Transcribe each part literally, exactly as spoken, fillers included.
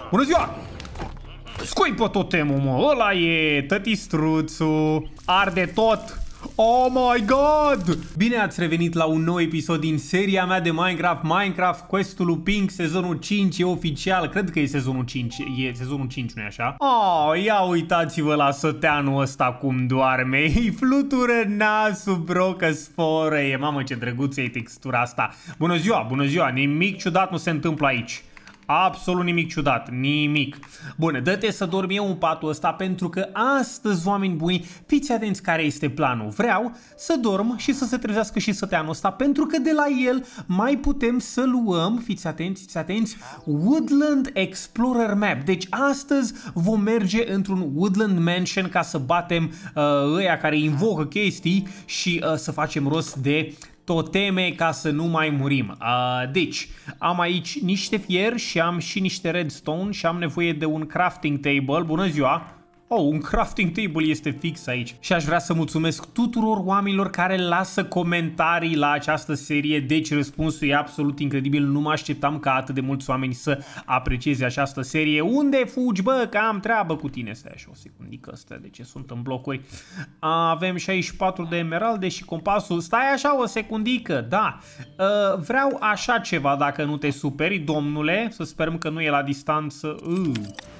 Bună ziua! Scuipă totemul, mă, ăla e tătistruțul, arde tot. Oh my god! Bine ați revenit la un nou episod din seria mea de Minecraft, Minecraft Quest-ul lui Pink, sezonul cinci, e oficial, cred că e sezonul cinci, e sezonul cinci, nu-i așa? Oh, ia uitați-vă la săteanul ăsta cum doarme, îi flutură nasul, bro, că sforă e, mamă ce drăguță e textura asta. Bună ziua, bună ziua, nimic ciudat nu se întâmplă aici. Absolut nimic ciudat, nimic. Bun, dă-te să dormi eu în patul ăsta pentru că astăzi, oameni buni, fiți atenți care este planul. Vreau să dorm și să se trezească și săteanul ăsta pentru că de la el mai putem să luăm, fiți atenți, fiți atenți, Woodland Explorer Map. Deci astăzi vom merge într-un Woodland Mansion ca să batem uh, ăia care invocă chestii și uh, să facem rost de toteme ca să nu mai murim. Uh, deci, am aici niște fier și am și niște redstone și am nevoie de un crafting table. Bună ziua! Oh, un crafting table este fix aici. Și aș vrea să mulțumesc tuturor oamenilor care lasă comentarii la această serie. Deci răspunsul e absolut incredibil. Nu mă așteptam ca atât de mulți oameni să aprecieze această serie. Unde fugi, bă? Că am treabă cu tine. Stai așa o secundică, astea de ce sunt în blocuri. Avem șaizeci și patru de emeralde și compasul. Stai așa o secundică, da. Uh, vreau așa ceva dacă nu te superi, domnule. Să sperăm că nu e la distanță. Uh.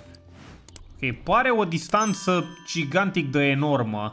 Ok, pare o distanță gigantic de enormă.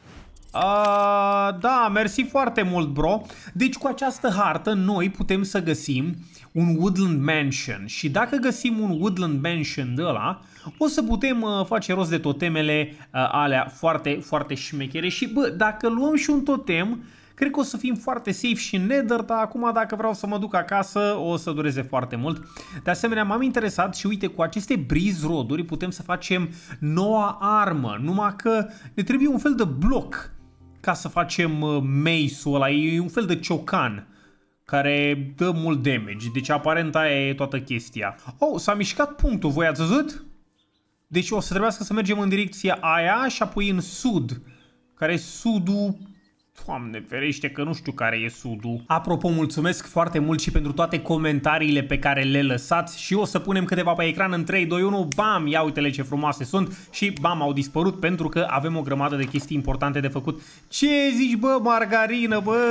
Uh, da, mersi foarte mult, bro. Deci cu această hartă noi putem să găsim un Woodland Mansion. Și dacă găsim un Woodland Mansion de ăla, o să putem uh, face rost de totemele uh, alea foarte, foarte șmechere. Și bă, dacă luăm și un totem, cred că o să fim foarte safe și în Nether, dar acum dacă vreau să mă duc acasă o să dureze foarte mult. De asemenea m-am interesat și uite, cu aceste breeze rod-uri putem să facem noua armă, numai că ne trebuie un fel de bloc ca să facem mace-ul ăla, e un fel de ciocan care dă mult damage, deci aparent aia e toată chestia. Oh, s-a mișcat punctul, voi ați văzut? Deci o să trebuiască să mergem în direcția aia și apoi în sud, care e sudul... Doamne ferește că nu știu care e sudul. Apropo, mulțumesc foarte mult și pentru toate comentariile pe care le lăsați și o să punem câteva pe ecran în trei, doi, unu, bam, ia uite-le ce frumoase sunt și bam, au dispărut pentru că avem o grămadă de chestii importante de făcut. Ce zici, bă, margarină, bă?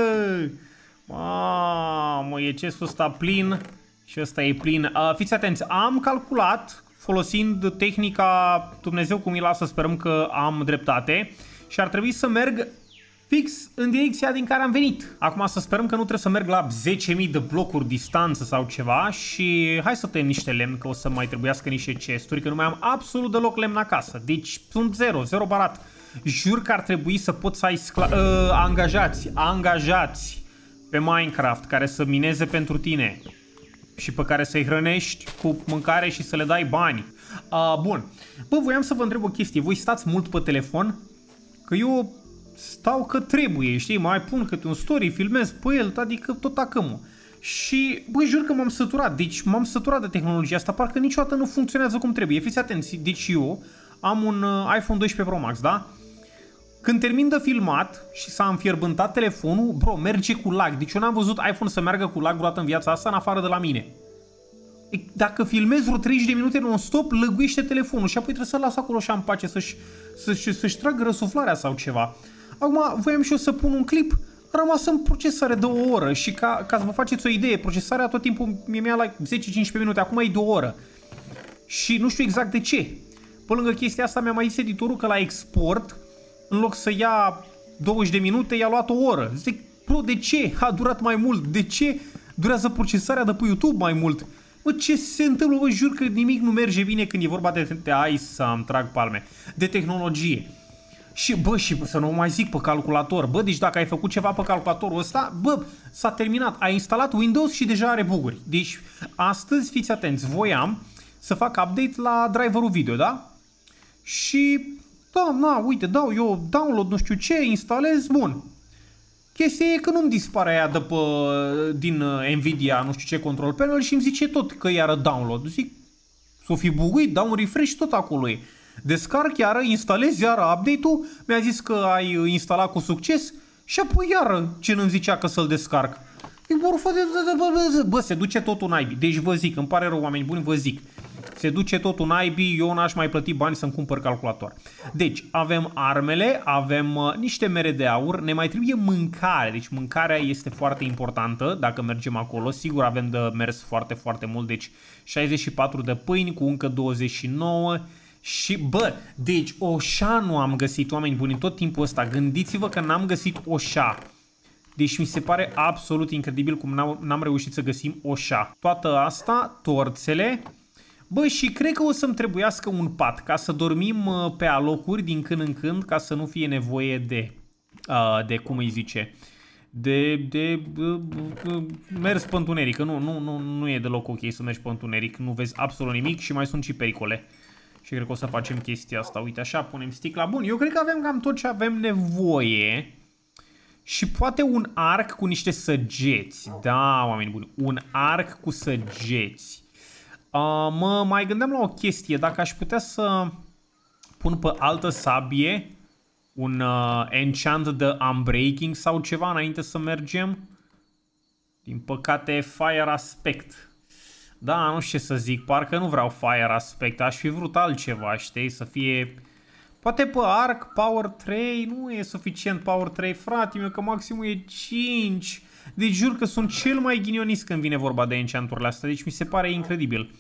Mamă, e cesul ăsta plin și ăsta e plin. Uh, fiți atenți, am calculat folosind tehnica Dumnezeu cum îi lasă, sperăm că am dreptate și ar trebui să merg fix în direcția din care am venit. Acum să sperăm că nu trebuie să merg la zece mii de blocuri distanță sau ceva și hai să tăiem niște lemn, că o să mai trebuiască niște chesturi, că nu mai am absolut deloc lemn acasă. Deci sunt zero, zero barat. Jur că ar trebui să pot să ai uh, angajați, angajați pe Minecraft care să mineze pentru tine și pe care să-i hrănești cu mâncare și să le dai bani. Uh, bun. Bă, voiam să vă întreb o chestie. Voi stați mult pe telefon? Că eu stau că trebuie, știi, mai pun câte un story, filmez pe el, adică tot acămul. Și, băi, jur că m-am săturat, deci m-am săturat de tehnologia asta, parcă niciodată nu funcționează cum trebuie. Fiți atenți, deci eu am un uh, iPhone doisprezece Pro Max, da? Când termin de filmat și s-a înfierbântat telefonul, bro, merge cu lag. Deci eu n-am văzut iPhone să meargă cu lag vreodată în viața asta, în afară de la mine. Dacă filmezi vreo treizeci de minute non-stop, lăguiește telefonul și apoi trebuie să-l las acolo și în pace să-și să-și să-și tragă răsuflarea sau ceva. Acum voiam și eu să pun un clip, a rămas în procesare de o oră și ca, ca să vă faceți o idee, procesarea tot timpul mi-a la zece cincisprezece minute, acum e de o oră. Și nu știu exact de ce. Pe lângă chestia asta mi-a mai zis editorul că la export, în loc să ia douăzeci de minute, i-a luat o oră. Zic, bro, de ce a durat mai mult? De ce durează procesarea de pe YouTube mai mult? Bă, ce se întâmplă? Bă, jur că nimic nu merge bine când e vorba de, de ai să-mi trag palme, de tehnologie. Și, bă, și să nu mai zic pe calculator, bă, deci dacă ai făcut ceva pe calculatorul ăsta, bă, s-a terminat, ai instalat Windows și deja are buguri. Deci, astăzi, fiți atenți, voiam să fac update la driverul video, da? Și, da, na, uite, dau eu download, nu știu ce, instalez, bun. Chestia e că nu-mi dispare aia de pe, din Nvidia, nu știu ce, control panel și îmi zice tot că iară download. Zic, s-o fi buguit, dau un refresh, tot acolo e. Descarc iară, instalez iară update-ul, mi-a zis că ai instalat cu succes și apoi iară ce nu-mi zicea că să-l descarc. Bă, se duce totul naibii. Deci vă zic, îmi pare rău, oameni buni, vă zic. Se duce tot un I B, eu n-aș mai plăti bani să-mi cumpăr calculator. Deci, avem armele, avem uh, niște mere de aur, ne mai trebuie mâncare, deci mâncarea este foarte importantă dacă mergem acolo. Sigur avem de mers foarte, foarte mult, deci șaizeci și patru de pâini cu încă douăzeci și nouă. Și, bă, deci oșa nu am găsit, oameni buni, în tot timpul ăsta. Gândiți-vă că n-am găsit oșa. Deci mi se pare absolut incredibil cum n-am reușit să găsim oșa. Toată asta, torțele. Bă, și cred că o să-mi trebuiască un pat ca să dormim pe alocuri din când în când, ca să nu fie nevoie de, uh, de cum îi zice, de, de uh, uh, mers pe întuneric. Că nu, nu, nu, nu e deloc ok să mergi pe întuneric, nu vezi absolut nimic și mai sunt și pericole. Și cred că o să facem chestia asta. Uite așa, punem sticla. Bun, eu cred că avem cam tot ce avem nevoie. Și poate un arc cu niște săgeți. Da, oameni buni, un arc cu săgeți. Uh, mă mai gândeam la o chestie. Dacă aș putea să pun pe altă sabie un uh, enchant de unbreaking sau ceva înainte să mergem. Din păcate, fire aspect. Da, nu știu ce să zic, parcă nu vreau fire aspect, aș fi vrut altceva, știi, să fie... Poate pe arc, power trei, nu e suficient power trei, frate meu, că maximul e cinci. Deci jur că sunt cel mai ghinionist când vine vorba de enchanturile astea, deci mi se pare incredibil.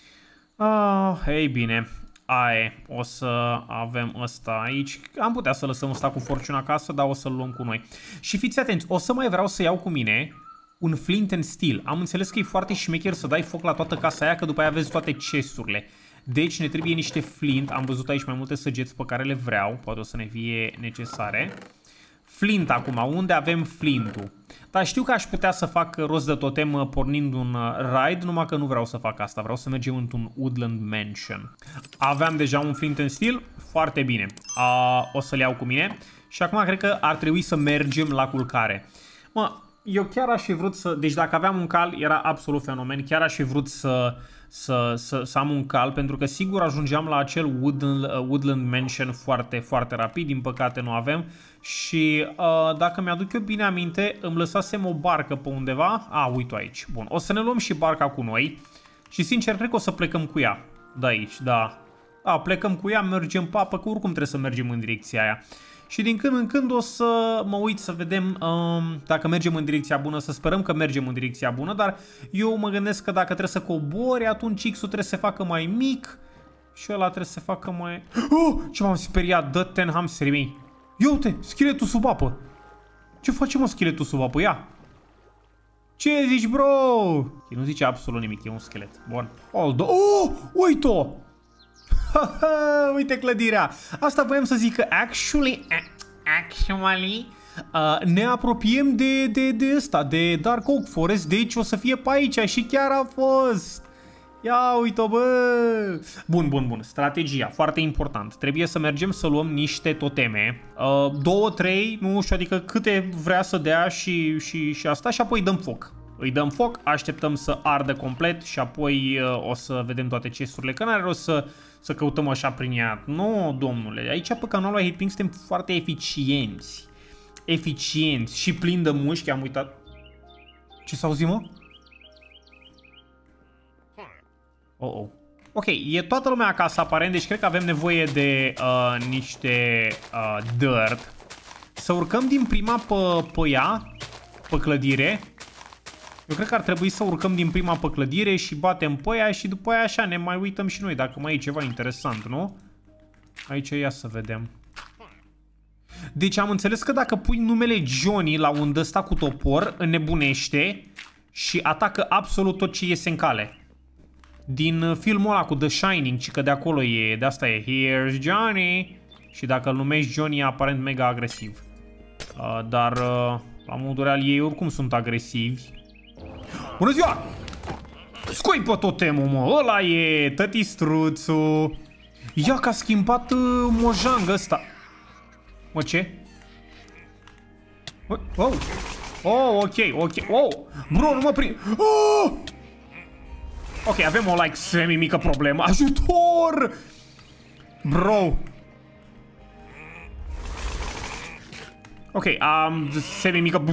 Ah, ei bine, aia, o să avem ăsta aici. Am putea să lăsăm ăsta cu fortuna acasă, dar o să-l luăm cu noi. Și fiți atenți, o să mai vreau să iau cu mine un flint and steel. Am înțeles că e foarte șmecher să dai foc la toată casa aia, că după aia vezi toate chesturile. Deci ne trebuie niște flint. Am văzut aici mai multe săgeți pe care le vreau. Poate o să ne fie necesare. Flint acum. Unde avem flintul? Dar știu că aș putea să fac rost de totem pornind un raid, numai că nu vreau să fac asta. Vreau să mergem într-un woodland mansion. Aveam deja un flint and steel. Foarte bine. A, o să-l iau cu mine. Și acum cred că ar trebui să mergem la culcare. Mă... Eu chiar aș fi vrut să... Deci dacă aveam un cal, era absolut fenomen. Chiar aș fi vrut să, să, să, să am un cal, pentru că sigur ajungeam la acel woodland, uh, woodland mansion foarte, foarte rapid. Din păcate nu avem. Și uh, dacă mi-aduc eu bine aminte, îmi lăsasem o barcă pe undeva. A, uite aici. Bun, o să ne luăm și barca cu noi. Și sincer, cred că o să plecăm cu ea. De aici, da. A, plecăm cu ea, mergem pe apă, că oricum trebuie să mergem în direcția aia. Și din când în când o să mă uit să vedem um, dacă mergem în direcția bună, să sperăm că mergem în direcția bună, dar eu mă gândesc că dacă trebuie să cobori, atunci X-ul trebuie să se facă mai mic și ăla trebuie să se facă mai... Oh, ce m-am speriat, dă-te-n hamsterii mei. Ia uite, scheletul sub apă. Ce face, mă, scheletul sub apă? Ia. Ce zici, bro? El nu zice absolut nimic, e un schelet. Bun. Oh, uite-o! Uite clădirea. Asta voiam să zic că actually, actually uh, ne apropiem de, de, de ăsta, de Dark Oak Forest. Deci o să fie pe aici și chiar a fost. Ia uite-o, bă. Bun, bun, bun. Strategia, foarte important. Trebuie să mergem să luăm niște toteme. uh, Două, trei, nu știu, adică câte vrea să dea și, și, și asta. Și apoi dăm foc. Îi dăm foc, așteptăm să ardă complet și apoi uh, o să vedem toate chesturile. Că n-are rost să, să căutăm așa prin ea. Nu, domnule, aici pe canalul Hitpink suntem foarte eficienți. Eficienți și plini de mușchi, am uitat. Ce s-a auzit, mă? Oh, oh. Ok, e toată lumea acasă aparent, deci cred că avem nevoie de uh, niște uh, dirt. Să urcăm din prima pe, pe ea, pe clădire. Eu cred că ar trebui să urcăm din prima pe clădire și batem pe aia și după aia așa ne mai uităm și noi dacă mai e ceva interesant, nu? Aici ia să vedem. Deci am înțeles că dacă pui numele Johnny la un ăsta cu topor, înnebunește și atacă absolut tot ce iese în cale. Din filmul ăla cu The Shining, ci că de acolo e, de asta e Here's Johnny. Și dacă îl numești Johnny e aparent mega agresiv. uh, Dar uh, la modul real ei oricum sunt agresivi. Bună ziua! Scoi pe totemul, mă! Ăla e tătistruțul. Ia că a schimbat uh, mojang ăsta. Mă, ce? Oh! Oh, ok, ok. Oh! Bro, nu mă prind. Oh! Ok, avem o like semi-mică problemă. Ajutor! Bro! Ok, am um, semi-mică...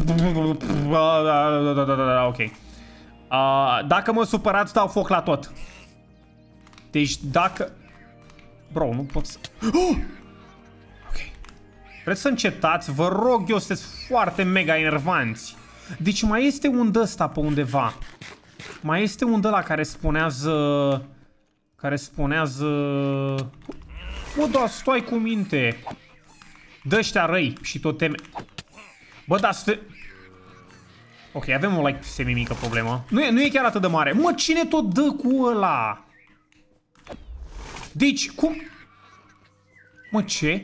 Ok. Uh, dacă mă supărați, dau foc la tot. Deci dacă... Bro, nu pot să... Oh! Ok. Vreți să încetați? Vă rog eu, sunteți foarte mega enervanți. Deci mai este un ăsta pe undeva. Mai este un ăla care spunează... Care spunează... Bă, da, stai cu minte. Dă-știa răi și tot teme... Bă, da, stă... Ok, avem o, like, semi-mică problemă. Nu e, nu e chiar atât de mare. Mă, cine tot dă cu ăla? Deci, cum... Mă, ce?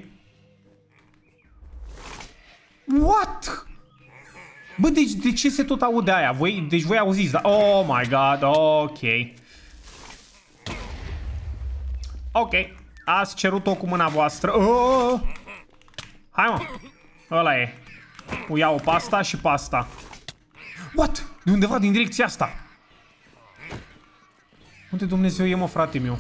What? Bă, deci de ce se tot aude aia? Voi, deci voi auziți, da? Oh my god, ok. Ok, ați cerut-o cu mâna voastră. Oh! Hai, mă. Ăla e. O iau pe asta și pe asta. What? De undeva din direcția asta. Unde Dumnezeu e, mă, frate meu?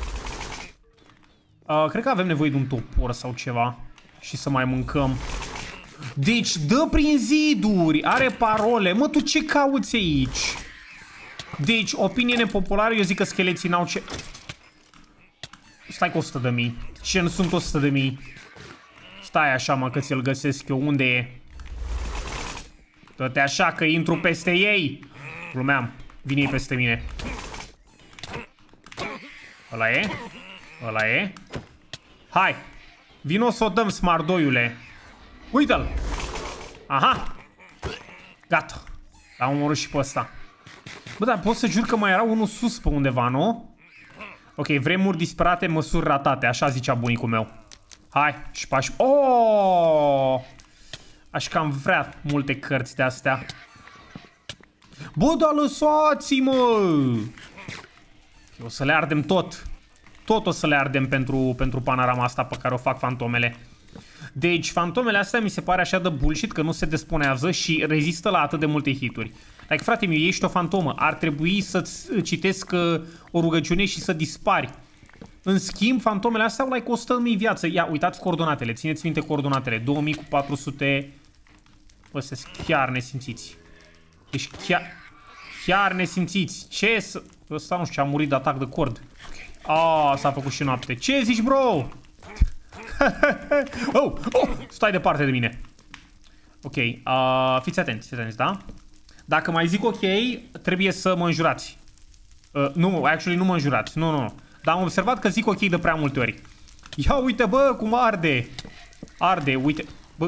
Uh, cred că avem nevoie de un topor sau ceva. Și să mai mâncăm. Deci dă prin ziduri. Are parole. Mă, tu ce cauți aici? Deci, opinie nepopulară, eu zic că scheleții n-au ce... Stai cu o sută de mii. Ce nu sunt o sută de mii? Stai așa, mă, că ți-l găsesc eu. Unde e? Dă-te așa că intru peste ei. Glumeam. Vine ei peste mine. Ăla e? Ăla e? Hai. Vino să o dăm, smardoiule. Uite-l. Aha. Gata. L-am omorât și pe ăsta. Bă, dar pot să jur că mai era unul sus pe undeva, nu? Ok, vremuri disperate, măsuri ratate. Așa zicea bunicul meu. Hai, și pași. Oh! Aș cam vrea multe cărți de astea. Bă, dar lăsați-mă! O să le ardem tot. Tot o să le ardem pentru, pentru panorama asta pe care o fac fantomele. Deci, fantomele astea mi se pare așa de bullshit că nu se despunează și rezistă la atât de multe hituri. Like, frate meu, ești o fantomă. Ar trebui să-ți citesc uh, o rugăciune și să dispari. În schimb, fantomele astea au like o sută de mii viață. Ia, uitați coordonatele. Țineți minte coordonatele. două mii cu patru sute. Bă, sunt chiar nesimțiți. Deci chiar... Chiar nesimțiți. Ce să... Ăsta nu știu ce a murit de atac de cord. Okay. Ah, s-a făcut și noapte. Ce zici, bro? oh, oh, stai departe de mine. Ok, uh, fiți atenți, fiți atenți, da? Dacă mai zic ok, trebuie să mă înjurați. Uh, nu, actually nu mă înjurați. Nu, nu, nu. Dar am observat că zic ok de prea multe ori. Ia uite, bă, cum arde. Arde, uite. Bă.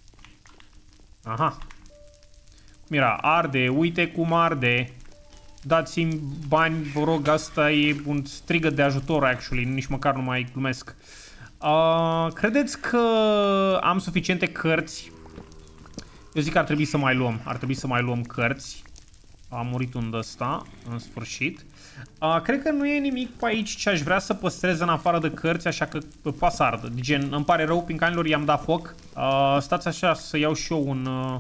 Aha. Cum era? Arde, uite cum arde. Dați-mi bani, vă rog, asta e un strigăt de ajutor, actually. Nici măcar nu mai glumesc. Uh, credeți că am suficiente cărți? Eu zic că ar trebui să mai luăm. Ar trebui să mai luăm cărți. A murit un ăsta, în sfârșit. Uh, cred că nu e nimic pe aici ce aș vrea să păstrez în afară de cărți, așa că poate să ardă. Gen, îmi pare rău, pincanilor, i-am dat foc. Uh, stați așa să iau și eu un... Uh...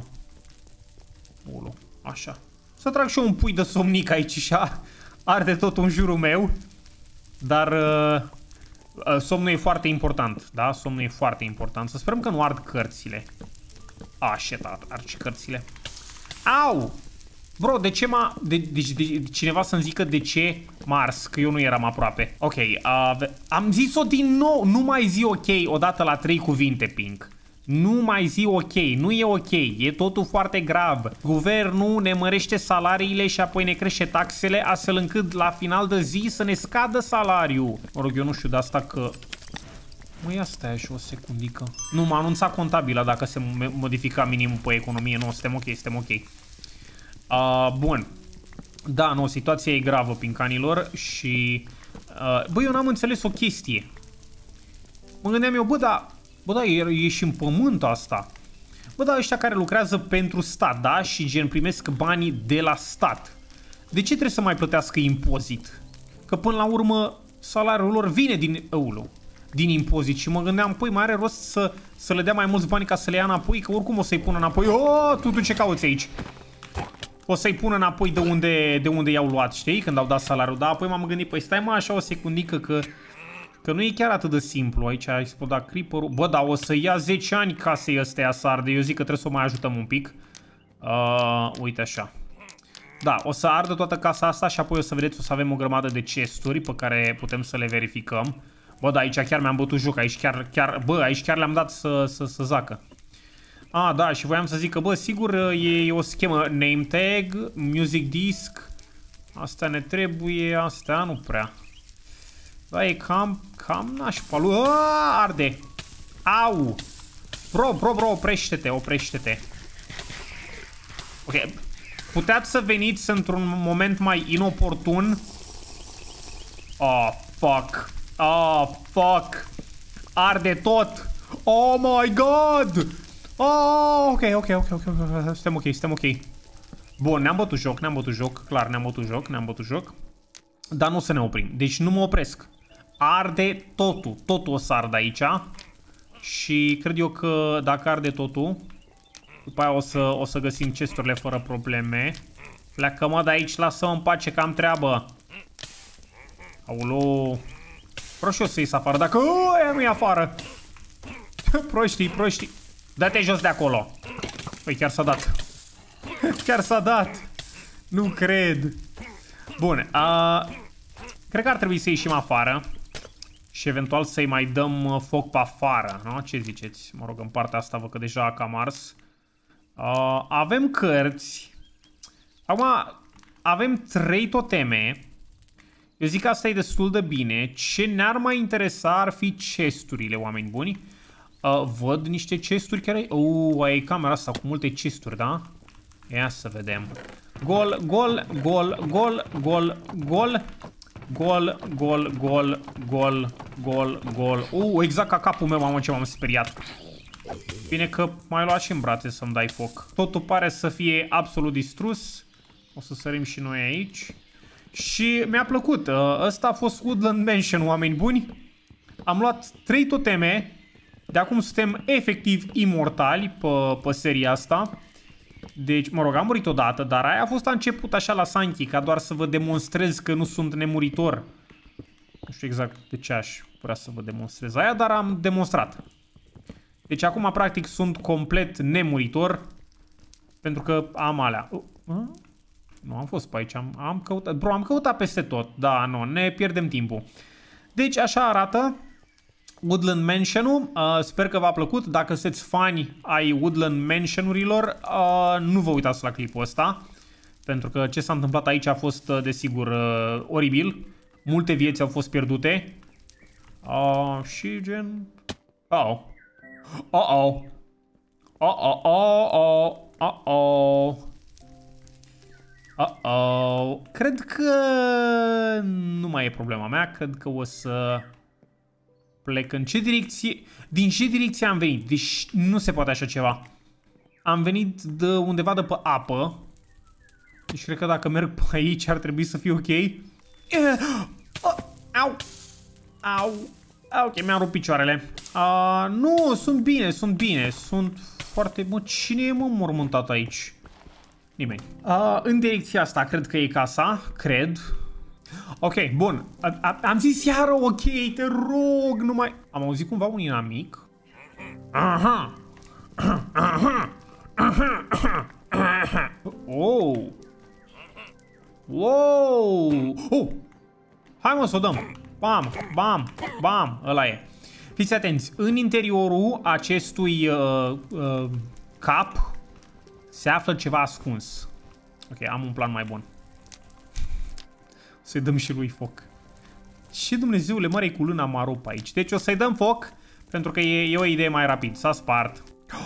Ulu, așa. Să trag și eu un pui de somnic aici și arde tot în jurul meu. Dar... Uh... Somnul e foarte important, da? Somnul e foarte important. Să sperăm că nu ard cărțile. Ah, shit, ard și cărțile. Au! Bro, de ce m-a... De, de, de, de, cineva să-mi zică de ce m-a ars, că eu nu eram aproape. Ok, uh, am zis-o din nou. Nu mai zi ok odată la trei cuvinte, Pink. Nu mai zi ok, nu e ok, e totul foarte grav. Guvernul ne mărește salariile și apoi ne crește taxele, astfel încât la final de zi să ne scadă salariul. Mă rog, eu nu știu de asta că... Mă, ia stai și o secundică. Nu, m-a anunțat contabila dacă se modifica minimul pe economie. Nu, suntem ok, suntem ok. Uh, bun. Da, nu, situația e gravă, pincanilor, și... Uh, bă, eu n-am înțeles o chestie. Mă gândeam eu, bă, dar... Bă, da, e, e și în pământ asta. Bă, da, ăștia care lucrează pentru stat, da? Și gen primesc banii de la stat. De ce trebuie să mai plătească impozit? Că până la urmă salariul lor vine din euro, din impozit. Și mă gândeam, păi, mai are rost să, să le dea mai mulți bani ca să le ia înapoi? Că oricum o să-i pună înapoi. Oh, tu, tu ce cauți aici? O să-i pună înapoi de unde, de unde i-au luat, știi? Când au dat salariul. Dar apoi m-am gândit, păi stai mă așa o secundică că... Că nu e chiar atât de simplu. Aici a explodat creeper-ul. Bă, dar o să ia zece ani casei ăstea să arde. Eu zic că trebuie să o mai ajutăm un pic. Uh, uite așa. Da, o să ardă toată casa asta și apoi o să vedeți, o să avem o grămadă de chesturi pe care putem să le verificăm. Bă, da, aici chiar mi-am bătut joc, aici chiar, chiar, bă, aici chiar le-am dat să, să, să zacă. A, da, și voiam să zic că, bă, sigur e, e o schemă, name tag, music disc, asta ne trebuie, asta nu prea. Da, e cam, cam nașpa lui, aaaa, arde, au, bro, bro, bro, oprește-te, oprește-te. Ok, puteați să veniți într-un moment mai inoportun. Oh, fuck, oh, fuck, arde tot, oh my god. Oh, ok, ok, ok, ok, ok, suntem ok, suntem ok. Bun, ne-am bătut joc, ne-am bătut joc, clar, ne-am bătut joc, ne-am bătut joc. Dar nu o să ne oprim, deci nu mă opresc. Arde totul, totul o să ardă aici. Și cred eu că dacă arde totul, după aia o să, o să găsim chesturile fără probleme. Pleacă mă de aici, lasă-mă în pace că am treabă. Aolo. Prost eu să ies afară, dacă aia nu e afară. Proștii, proștii. Dă-te jos de acolo. Păi chiar s-a dat. Chiar s-a dat. Nu cred. Bun. Uh, cred că ar trebui să ieșim afară. Și eventual să-i mai dăm foc pe afară. Nu? Ce ziceți? Mă rog, în partea asta văd că deja a cam ars. Uh, avem cărți. Acum avem trei toteme. Eu zic că asta e destul de bine. Ce ne-ar mai interesa ar fi chesturile, oameni buni. Uh, văd niște chesturi chiar ai... Uh, ai camera asta cu multe chesturi, da? Ia să vedem. Gol, gol, gol, gol, gol, gol. Gol, gol, gol, gol, gol, gol. Uh, exact ca capul meu, mamă, ce m-am speriat. Bine că m-ai luat și în brațe să-mi dai foc. Totul pare să fie absolut distrus. O să sărim și noi aici. Și mi-a plăcut. Ăsta a fost Woodland Mansion, oameni buni. Am luat trei toteme. De acum suntem efectiv imortali pe, pe seria asta. Deci, mă rog, am murit odată, dar aia a fost la început așa la Sanchi, ca doar să vă demonstrez că nu sunt nemuritor. Nu știu exact de ce aș vrea să vă demonstrez aia, dar am demonstrat. Deci acum, practic, sunt complet nemuritor. Pentru că am alea. Uh, uh? Nu, am fost pe aici, am, am căutat. Bro, am căutat peste tot. Da, nu, ne pierdem timpul. Deci, așa arată Woodland Mansion-ul. Uh, sper că v-a plăcut. Dacă sunteți fani ai Woodland Mansion-urilor, uh, nu vă uitați la clipul ăsta. Pentru că ce s-a întâmplat aici a fost, uh, desigur, uh, oribil. Multe vieți au fost pierdute. Uh, și gen... Uh-oh. Uh-oh. Uh-oh. Uh-oh. Uh-oh. Uh-oh. Cred că nu mai e problema mea. Cred că o să plec în ce direcție... Din ce direcție am venit? Deci nu se poate așa ceva. Am venit de undeva de pe apă. Deci cred că dacă merg pe aici ar trebui să fie ok. Au! Au! Ok, mi-am rupt picioarele. Uh, nu, sunt bine, sunt bine. Sunt foarte... Mă, cine e mă mormântat aici? Nimeni. Uh, în direcția asta cred că e casa. Cred. Ok, bun. A, a, am zis iară ok, te rog, nu mai... Am auzit cumva un inamic? Aha! Aha! Aha! Oh! Wow! Oh! Hai mă să o dăm! Bam! Bam! Bam! Ăla e. Fiți atenți, în interiorul acestui uh, uh, cap se află ceva ascuns. Ok, am un plan mai bun. Să-i dăm și lui foc. Și Dumnezeule, măre, cu luna mă rup aici. Deci o să-i dăm foc, pentru că e, e o idee mai rapid. S-a spart.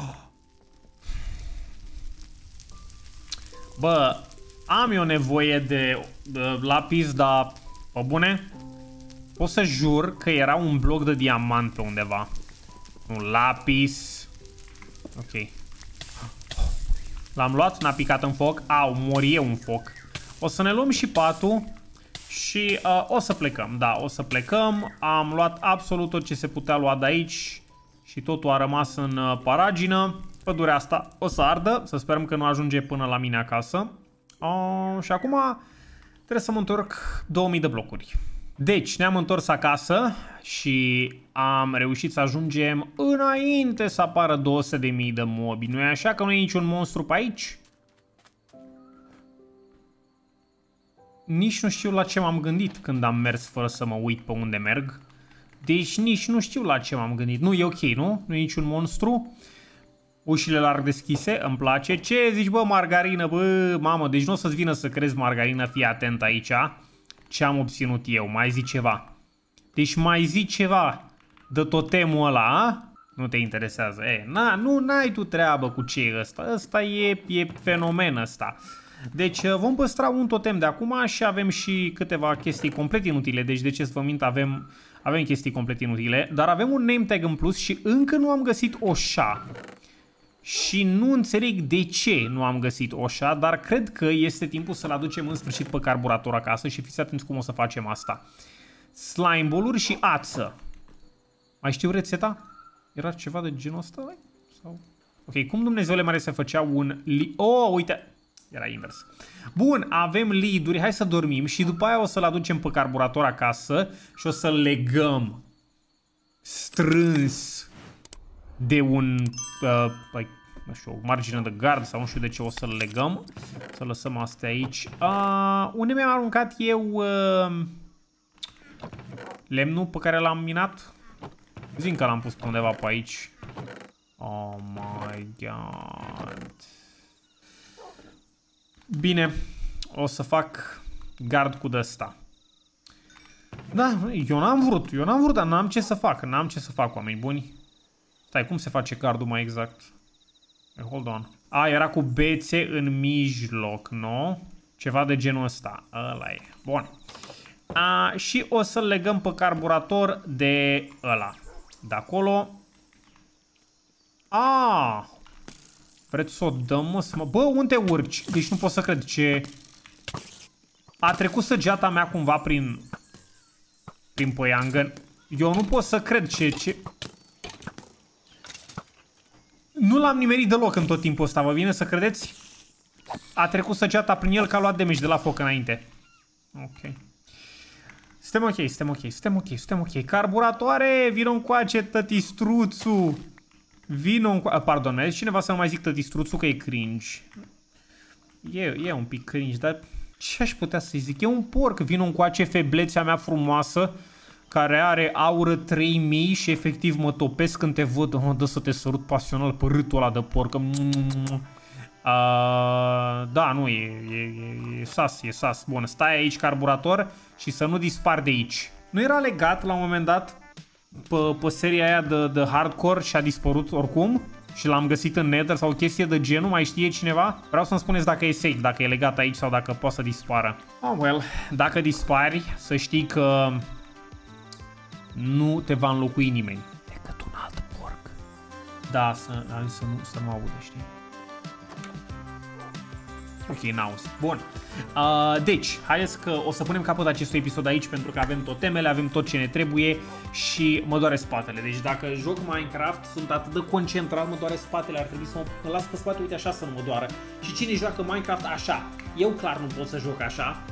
Bă, am eu nevoie de, de lapis, dar pe bune, pot să jur că era un bloc de diamant pe undeva. Un lapis. Ok. L-am luat, n-a picat în foc. Au, mori eu în foc. O să ne luăm și patul și uh, o să plecăm. Da, o să plecăm. Am luat absolut tot ce se putea lua de aici și totul a rămas în uh, paragină. Pădurea asta o să ardă. Să sperăm că nu ajunge până la mine acasă. Uh, și acum trebuie să mă întorc două mii de blocuri. Deci, ne-am întors acasă și am reușit să ajungem înainte să apară două sute de mii de mobi. Nu e așa că nu e niciun monstru pe aici? nici nu știu la ce m-am gândit când am mers fără să mă uit pe unde merg. Deci nici nu știu la ce m-am gândit. Nu e ok, nu? Nu e niciun monstru. Ușile larg deschise, îmi place. Ce zici, bă, margarină, bă, mamă, deci nu o să-ți vină să crezi, margarină, fii atent aici. Ce am obținut eu? Mai zi ceva. Deci mai zi ceva de totemul ăla, a? Nu te interesează. E, na, nu, n-ai tu treabă cu ce e ăsta. Ăsta e, e fenomen ăsta. Deci vom păstra un totem de acum și avem și câteva chestii complet inutile. Deci de ce să vă mint, avem, avem chestii complet inutile. Dar avem un name tag în plus și încă nu am găsit oșa. Și nu înțeleg de ce nu am găsit oșa, dar cred că este timpul să-l aducem în sfârșit pe carburator acasă și fiți atenți cum o să facem asta. Slime ball-uri și ață. Mai știu rețeta? Era ceva de genul ăsta? Sau... Ok, cum Dumnezeule mare se făcea un... Li... Oh, uite! Era invers. Bun, avem lead-uri, hai să dormim și după aia o să-l aducem pe carburator acasă și o să-l legăm strâns de un... Uh, păi, nu știu, o margine de gard sau nu știu de ce o să-l legăm. Să lăsăm astea aici. Uh, unde mi-am aruncat eu uh, lemnul pe care l-am minat? Zic că l-am pus pe undeva pe aici. Oh my god. Bine, o să fac gard cu de-asta. Da, eu n-am vrut, eu n-am vrut, dar n-am ce să fac, n-am ce să fac, oameni buni. Stai, cum se face gardul mai exact? Hold on. A, era cu bețe în mijloc, nu? Ceva de genul ăsta. Ăla e. Bun. A, și o să-l legăm pe carburator de ăla. De acolo. A, vreți să o dăm, mă, să mă... Bă, unde urci? Deci nu pot să cred ce... A trecut săgeata mea cumva prin... Prin păiangă. Eu nu pot să cred ce... ce... Nu l-am nimerit deloc în tot timpul ăsta, vă vine să credeți? A trecut săgeata prin el, că a luat damage de la foc înainte. Ok. Suntem ok, suntem ok, suntem ok, suntem ok. Carburatoare, vină încoace, tătistruțu. Vină încoace. Pardon, mi-a zis cineva să nu mai zic tătistruțu, că e cringe. E, e un pic cringe, dar ce aș putea să-i zic? E un porc, vină încoace, feblețea mea frumoasă, care are aură trei mii și efectiv mă topesc când te văd. Mă dă să te sărut pasional pe râtul ăla de porc. Uh, da, nu, e, e, e, e sas, e sas. Bun, stai aici, carburator, și să nu dispar de aici. Nu era legat la un moment dat pe, pe seria aia de, de hardcore și a dispărut oricum? Și l-am găsit în Nether sau o chestie de genul, mai știe cineva? Vreau să-mi spuneți dacă e safe, dacă e legat aici sau dacă poate să dispară. Oh, well, dacă dispari, să știi că nu te va înlocui nimeni. Decât un alt porc. Da, să, să, nu, să nu aude, știi? Ok, n-auzi. Bun. Uh, deci, haideți că o să punem capăt acestui episod aici pentru că avem tot temele, avem tot ce ne trebuie și mă doare spatele. Deci dacă joc Minecraft, sunt atât de concentrat, mă doare spatele, ar trebui să mă las pe spate, uite așa, să nu mă doară. Și cine joacă Minecraft așa? Eu clar nu pot să joc așa.